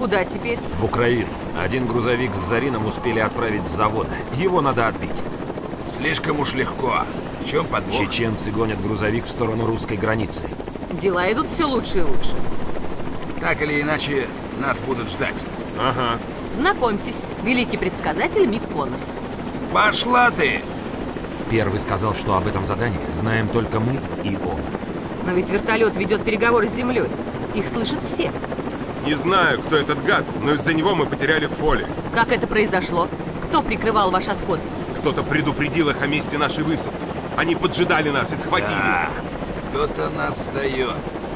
куда теперь? В Украину. Один грузовик с Зарином успели отправить с завода. Его надо отбить. Слишком уж легко. В чем подвох? Чеченцы гонят грузовик в сторону русской границы. Дела идут все лучше и лучше. Так или иначе, нас будут ждать. Ага. Знакомьтесь, великий предсказатель Мик Коннорс. Пошла ты! Первый сказал, что об этом задании знаем только мы и он. Но ведь вертолет ведет переговоры с землей. Их слышат все. Не знаю, кто этот гад, но из-за него мы потеряли Фоли. Как это произошло? Кто прикрывал ваш отход? Кто-то предупредил их о месте нашей высадки. Они поджидали нас и схватили. Да, кто-то нас сдает.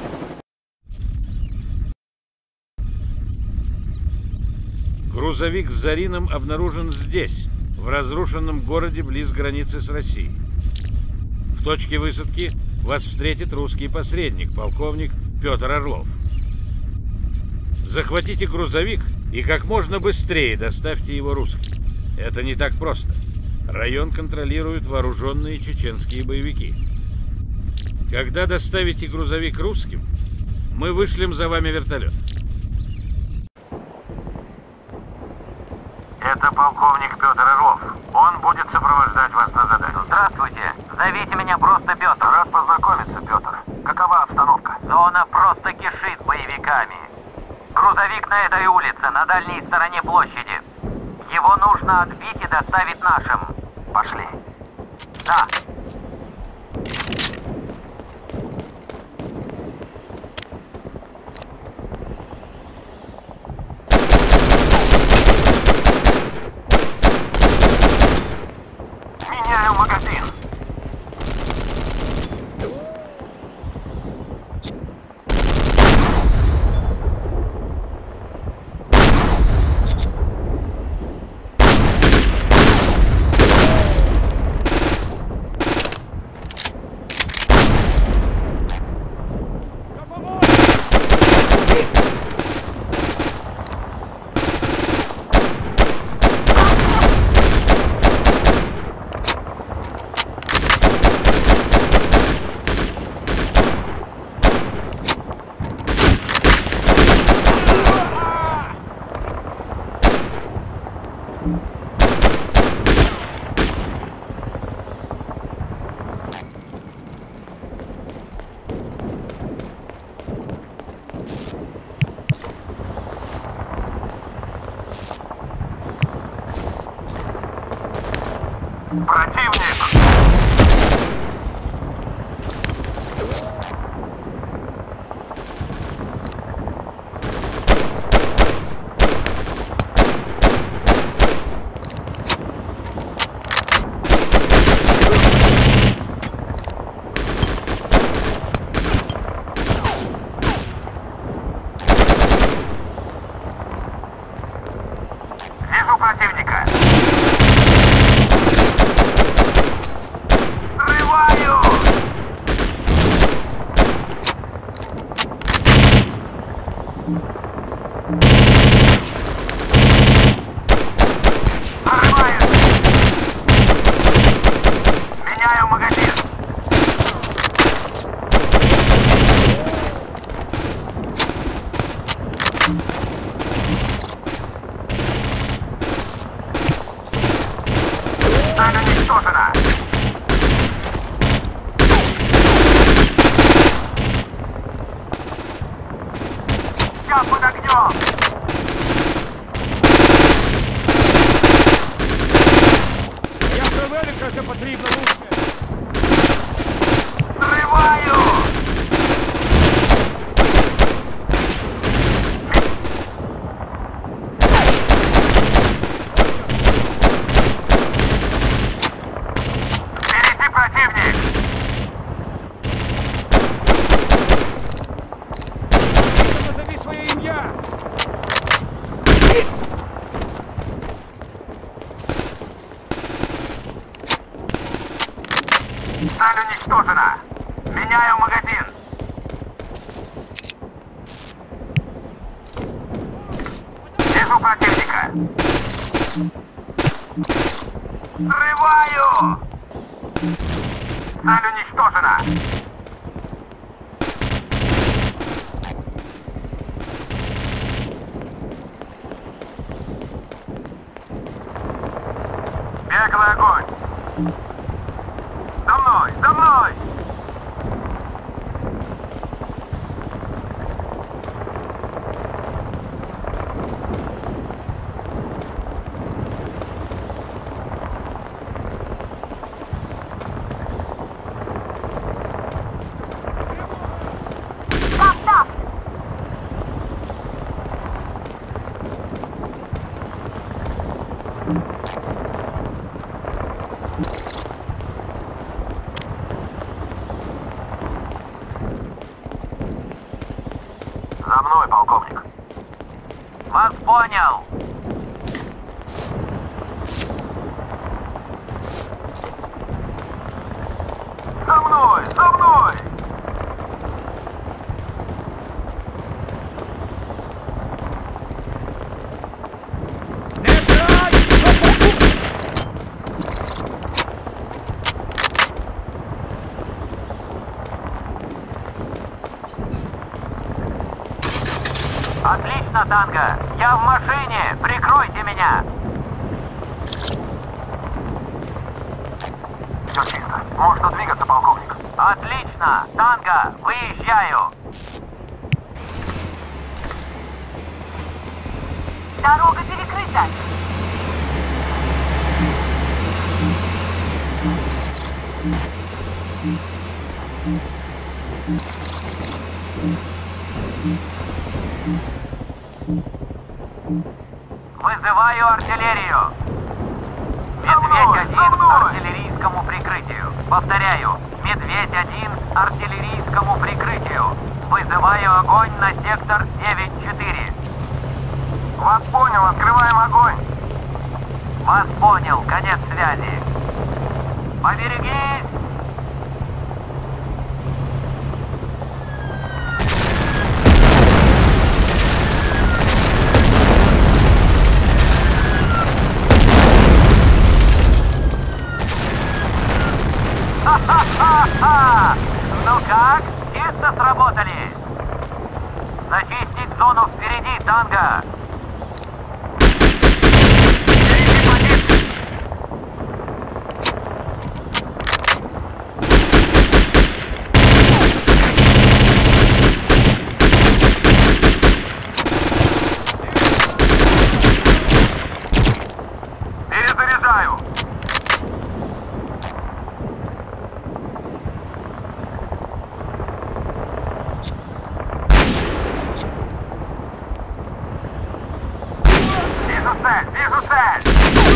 Грузовик с Зарином обнаружен здесь, в разрушенном городе близ границы с Россией. В точке высадки вас встретит русский посредник, полковник Петр Орлов. Захватите грузовик и как можно быстрее доставьте его русским. Это не так просто. Район контролируют вооруженные чеченские боевики. Когда доставите грузовик русским, мы вышлем за вами вертолет. Это полковник Петр Орлов. Он будет сопровождать вас на задании. Здравствуйте. Зовите меня просто Петр. Рад познакомиться, Петр. Какова обстановка? Зона просто кишит боевиками. Грузовик на этой улице, на дальней стороне площади. Его нужно отбить и доставить нашим. Пошли. Да. Меняю магазин. Противник! Вижу противника! Взрываю! Взрываю! Меняю магазин! Цель уничтожена! Я под огнем! Я проверю, как це потрібно лучше. Взрываю! Впереди противник! Назови своє ім'я. Цель уничтожена! Меняю магазин! Вижу противника! Взрываю! Цель уничтожена! Беглый огонь! За мной! За мной! За мной, полковник. Вас понял. За мной, за мной. Отлично, Танго! Я в машине! Прикройте меня! Все чисто. Можно двигаться, полковник. Отлично! Танго! Выезжаю! Дорога перекрыта! Вызываю артиллерию. Медведь-1 артиллерийскому прикрытию. Повторяю, Медведь-1 артиллерийскому прикрытию. Вызываю огонь на сектор 9-4. Вас понял, открываем огонь. Вас понял, конец связи. Поберегись! Ха-ха-ха! Ну как? Чисто сработали! Зачистить зону впереди, Танго! Перезаряжаю! Вижу цель!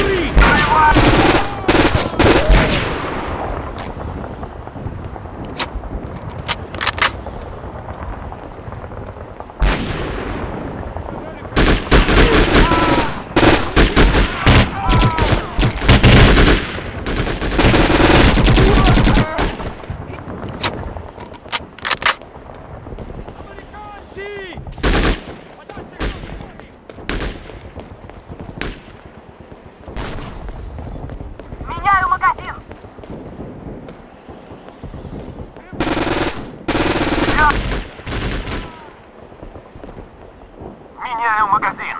Меняю магазин! Меняю магазин!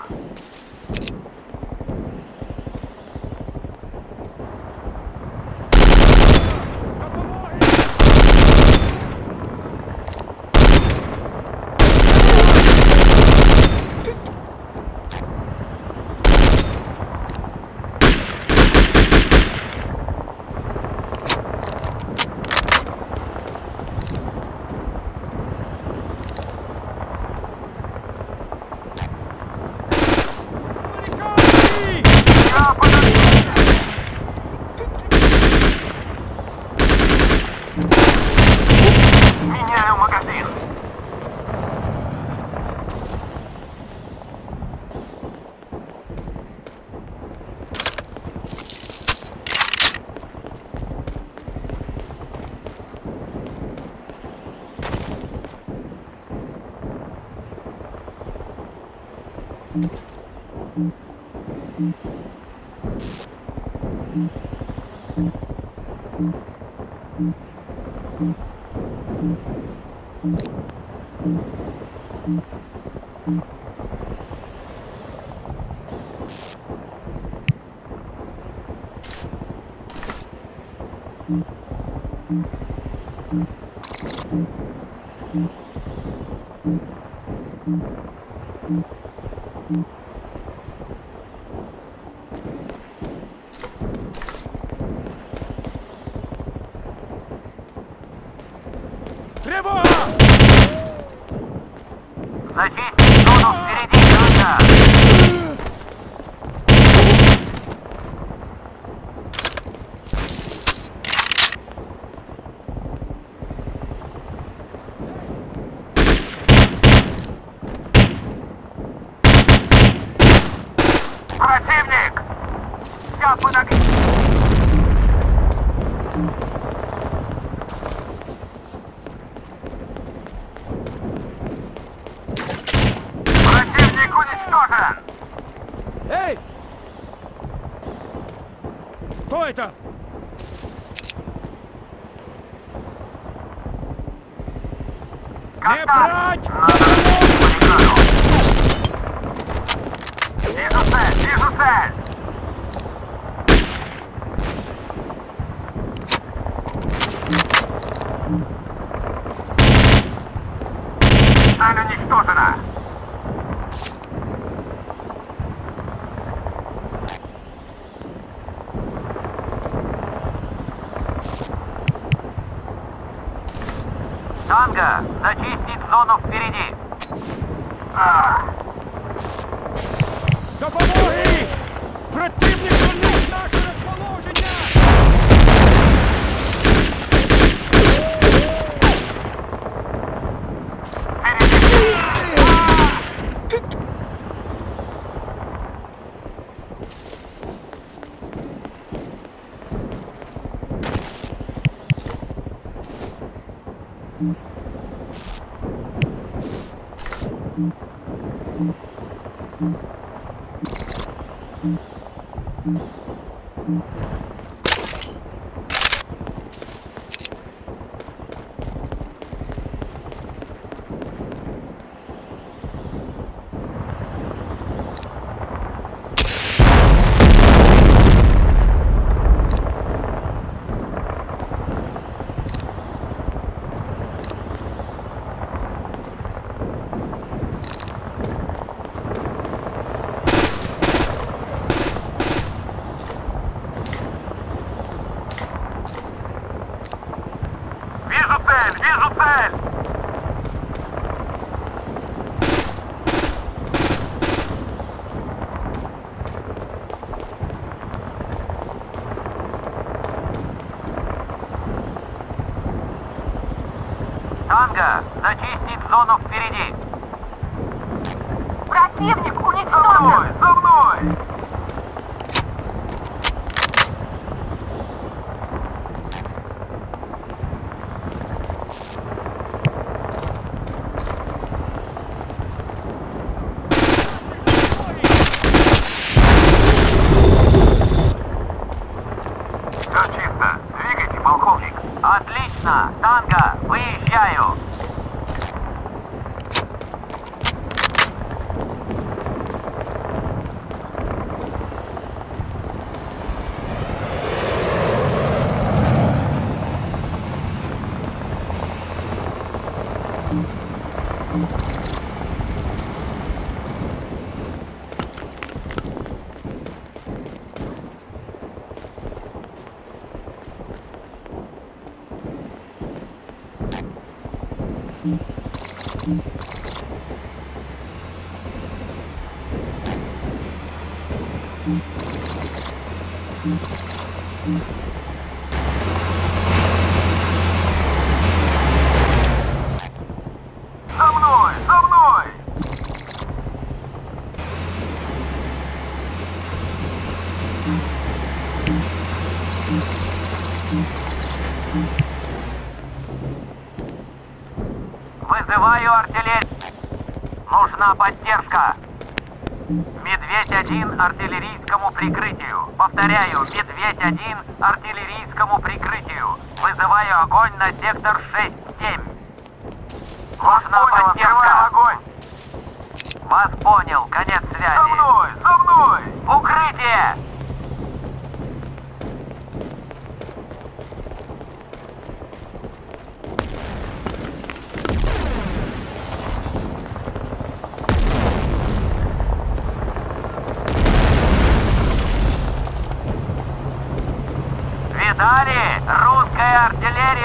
Меняю магазин! Тревога! Зачистить зону впереди, Танго! Противник! Сейчас мы так... Противник уничтожен! Эй! Кто это? Не брать! Вижу цель! Вижу цель! Цель уничтожена! Танго, зачистить зону впереди! Допомоги! Противник вернув наше розположення! Вижу цель! Танго, зачистить зону впереди! Противник уничтожен! За мной! Отлично! Танго, выезжаю! За мной! За мной! Вызываю артиллерию. Нужна поддержка. Медведь-1 артиллерийскому прикрытию. Повторяю, Медведь-1 артиллерийскому прикрытию. Вызываю огонь на сектор 6-7. Нужна поддержка. Огонь. Вас понял. Конец связи. За мной! За мной! В укрытие!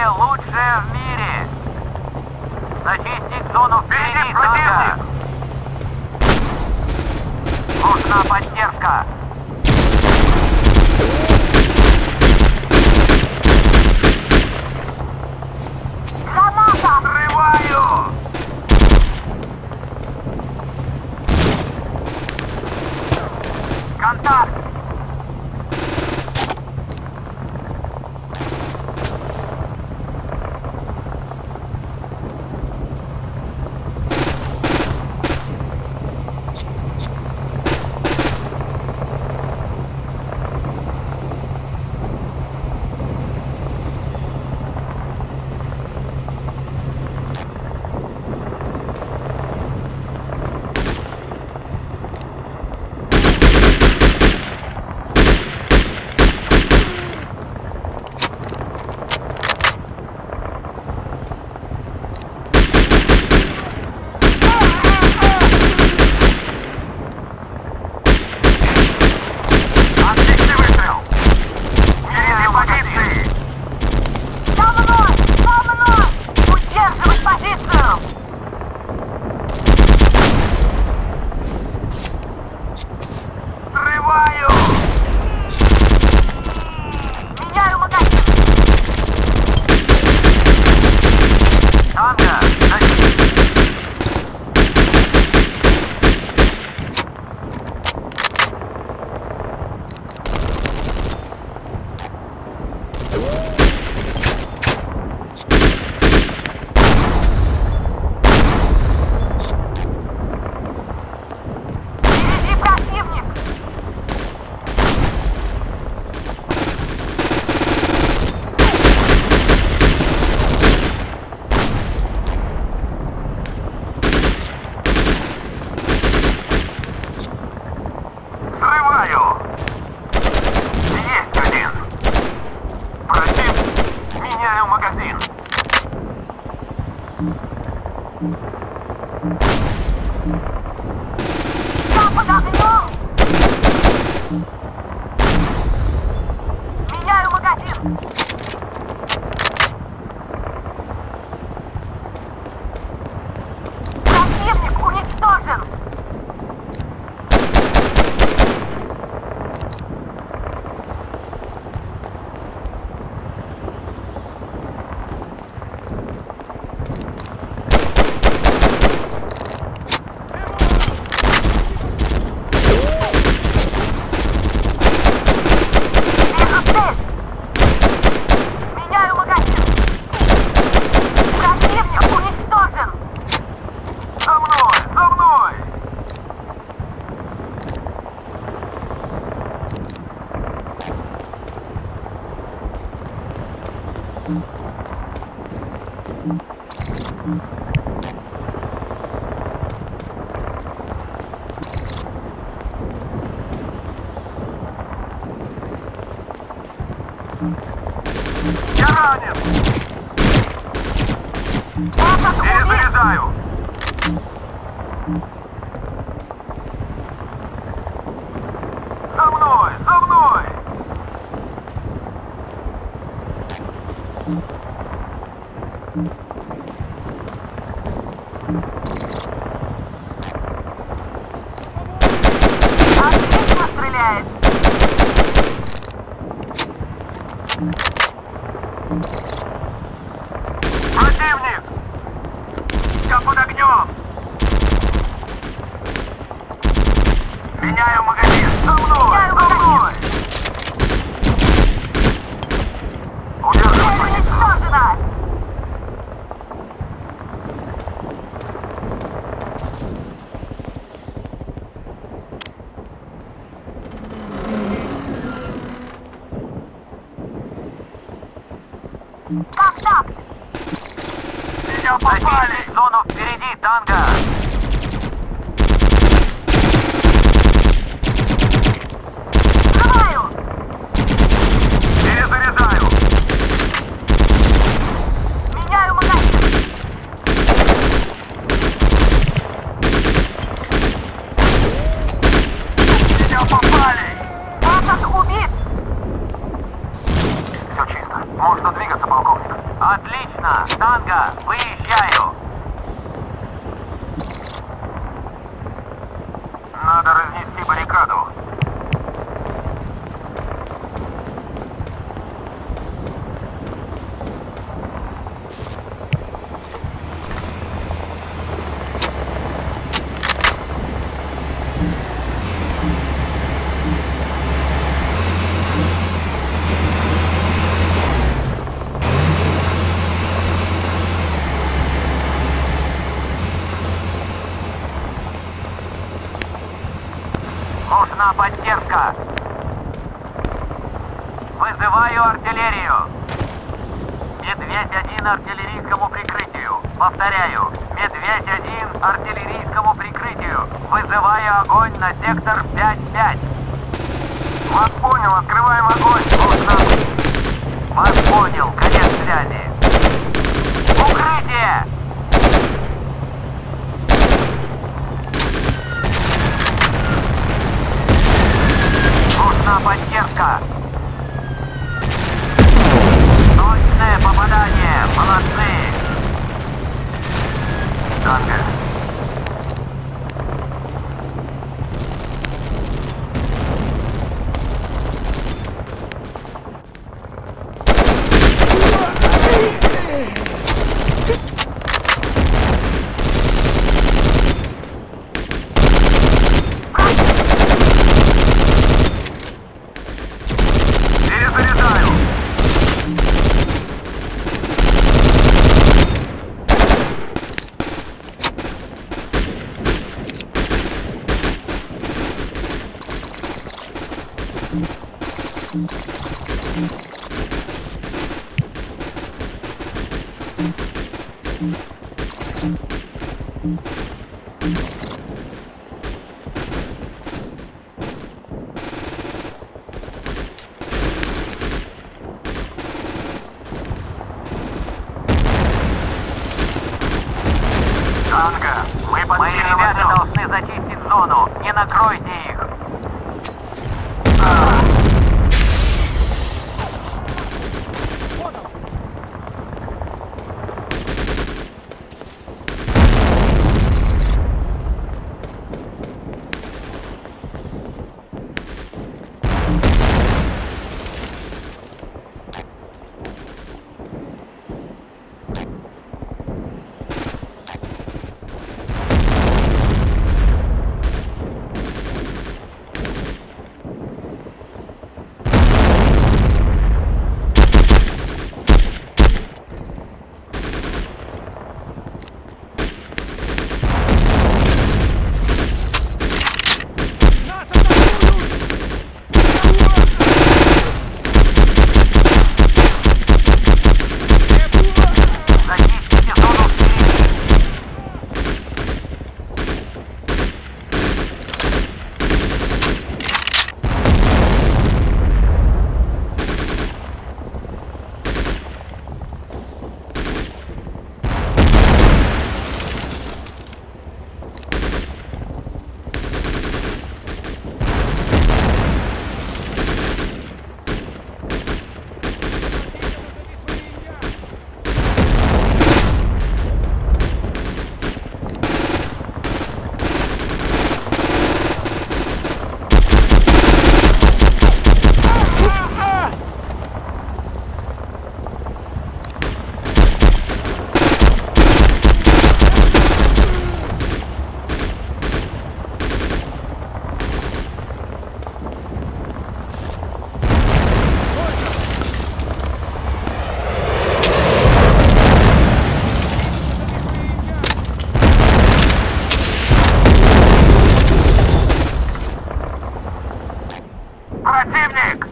Орудие лучшее в мире! Зачистить зону впереди, танка! Нужна поддержка! Граната! Взрываю! Контакт! Я ранен! Перезаряжаю! За мной! За мной! Отлично стреляет! Противник! Я под огнем! Меняю магазин! За мной! За мной! Удерживай позицию! Контакт! Меня попали! Зону впереди, танго! Взрываю! Перезаряжаю! Меняю магазин! Меня попали! Этот убит! Все чисто. Можно двигаться, полковник. Танго, выезжаю! Надо разнести баррикаду. Нужна поддержка. Вызываю артиллерию. Медведь-1 артиллерийскому прикрытию. Повторяю. Медведь-1 артиллерийскому прикрытию. Вызываю огонь на сектор 5-5. Вас понял, открываем огонь. Вас понял, конец связи. Укрытие! Нужна поддержка. Точное попадание. Молодцы. Танго. Танго, мои ребята должны зачистить зону. Не накройте их. Противник!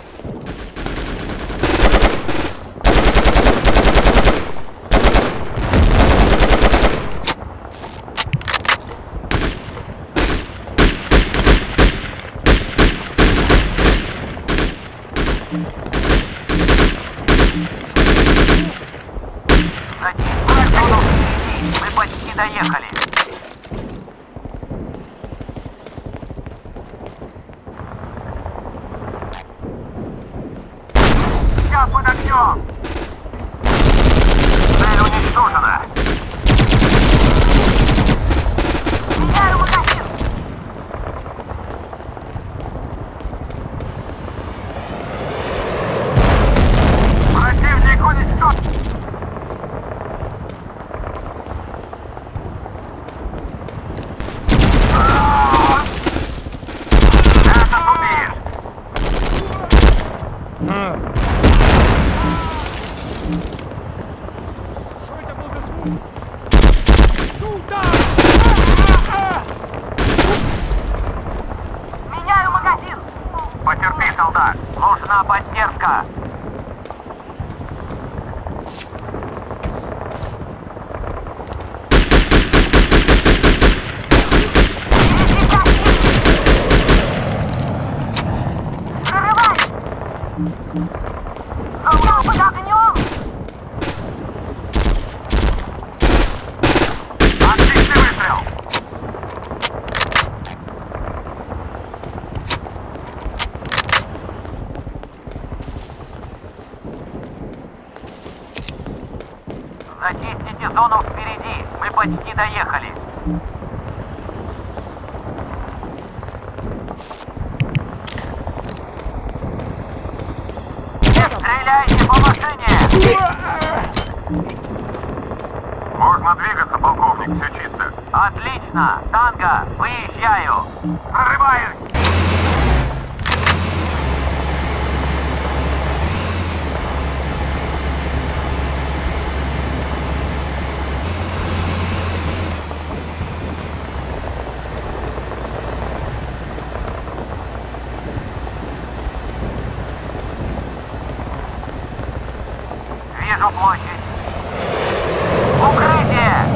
Мы почти доехали. Я под огнем! Цель уничтожена. Меняю магазин. Противник уничтожен. Это убьешь. Меняю магазин. Потерпи, солдат. Нужна поддержка. Прорывай! Залпал под огнем! Отличный выстрел! Зачистите зону впереди. Мы почти доехали. Стреляйте по машине! Можно двигаться, полковник, все чисто. Отлично! Танго, выезжаю! Прорываюсь! Вижу площадь. Укрытие!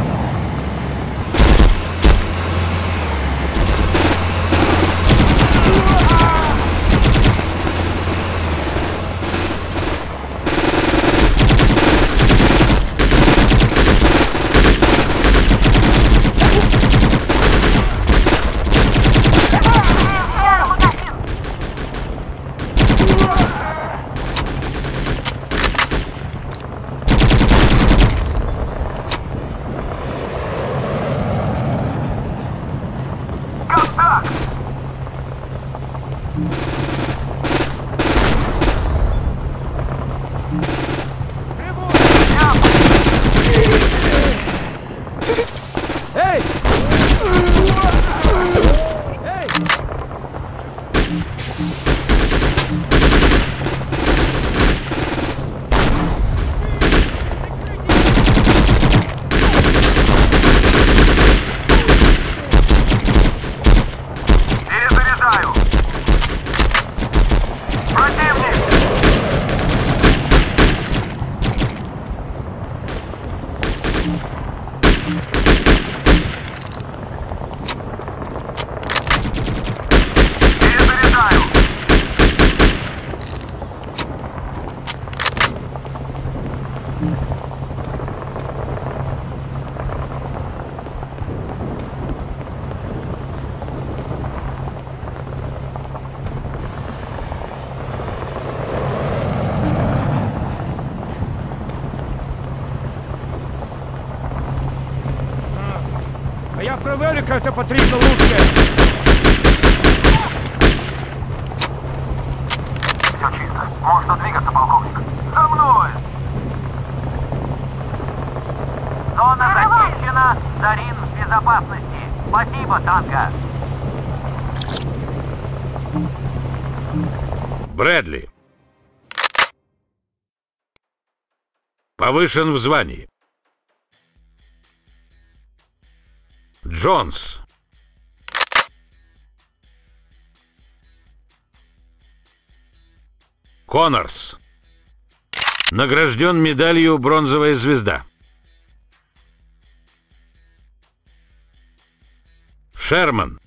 Я проверю, как это потрібно лучше. Все чисто. Можно двигаться, полковник. За мной! Зона зачищена. Зарин в безопасности. Спасибо, Танго. Брэдли. Повышен в звании. Джонс. Коннорс. Награжден медалью «Бронзовая звезда». Шерман.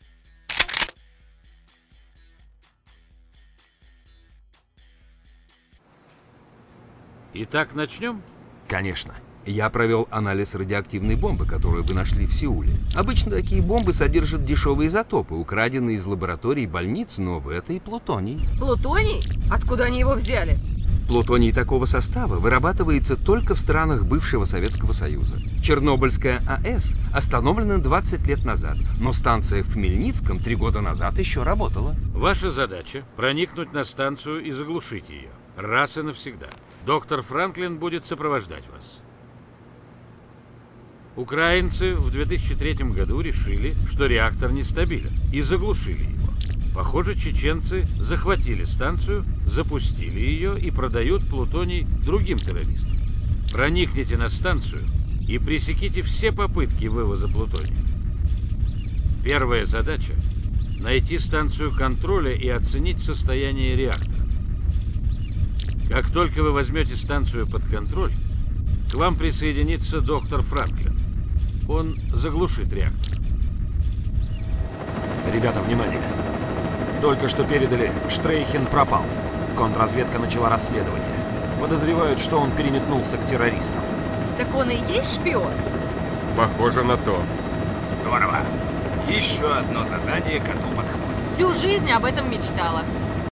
Итак, начнем? Конечно. Я провел анализ радиоактивной бомбы, которую вы нашли в Сеуле. Обычно такие бомбы содержат дешевые изотопы, украденные из лабораторий больниц, но в этой плутоний. Плутоний? Откуда они его взяли? Плутоний такого состава вырабатывается только в странах бывшего Советского Союза. Чернобыльская АЭС остановлена 20 лет назад, но станция в Хмельницком 3 года назад еще работала. Ваша задача – проникнуть на станцию и заглушить ее. Раз и навсегда. Доктор Франклин будет сопровождать вас. Украинцы в 2003 году решили, что реактор нестабилен, и заглушили его. Похоже, чеченцы захватили станцию, запустили ее и продают плутоний другим террористам. Проникните на станцию и пресеките все попытки вывоза плутония. Первая задача – найти станцию контроля и оценить состояние реактора. Как только вы возьмете станцию под контроль, к вам присоединится доктор Франклин. Он заглушит реактор. Ребята, внимание! Только что передали, Штрейхен пропал. Контрразведка начала расследование. Подозревают, что он переметнулся к террористам. Так он и есть шпион? Похоже на то. Здорово. Еще одно задание коту под хвост. Всю жизнь об этом мечтала.